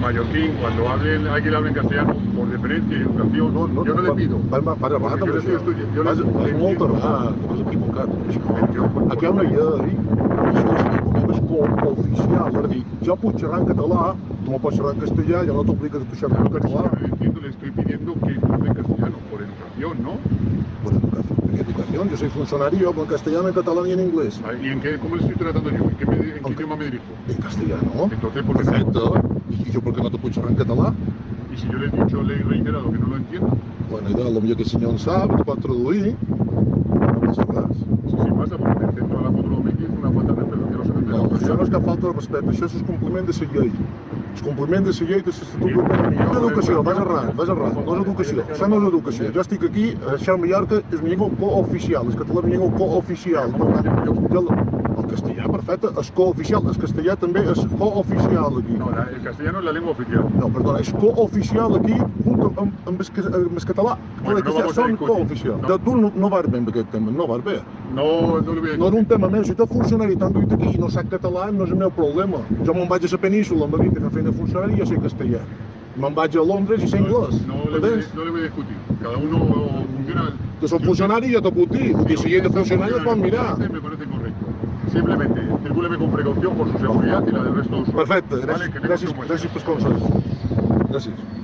mallorquín, cuando alguien habla en castellano, por deferencia y educación, yo no le pido. Para rato, Yo le estoy estudiando. vas molt errat, t'has equivocat. Aquí hi ha una llei, això és cooficial, és a dir, jo puc xerrar en català, tu no pots xerrar en castellà, ja no t'obliga a xerrar en català. Entiendo, le estoy pidiendo que hable en castellano, por educación, ¿no? Por educación, yo soy funcionario, con castellano, en catalán y en inglés. ¿Y cómo le estoy tratando yo? ¿En qué idioma me dirijo? En castellano. Entonces, ¿por qué? Perfecto. ¿Y yo por qué no te puedo xerrar en català? Y si yo le he dicho, le he reiterado que no lo entiendo. Bueno, idea, potser que el senyor en sap, te pot traduir. No passa res. Sí pasa, porque el centro de la fotogrametría es una falta de respeto que no se me No, això no és cap falta de respecte, això és el compliment de la llei. El compliment de la llei de l'Estatut d'Autonomia. No és educació, vas errat, no és educació. Això no és educació. Jo estic aquí, això a Mallorca és mi llengua cooficial, el català és mi llengua cooficial. El castellà, perfecte, és cooficial, el castellà també és cooficial aquí. No, el castellano es la lengua oficial. No, perdona, és cooficial aquí, junt amb el català. Bueno, no vamos a discutir. Cooficial. Tu no vas bé amb aquest tema, no vas bé. No le voy a No és un tema meu, si tot funcionari t'han duit aquí i no sap català, no és el meu problema. Jo me'n vaig a la península amb la vida que feina de funcionari i ja sé castellà. Me'n vaig a Londres i sé anglès. No le voy a discutir. Cada uno funciona. Que som funcionari ja t'ho puc dir, perquè si hi ha de funcionari es pot mirar. Me parece correcto. Simplemente, circúleme con precaución por su seguridad y la del resto de usuarios. Perfecte, gràcies pels consells. Gràcies.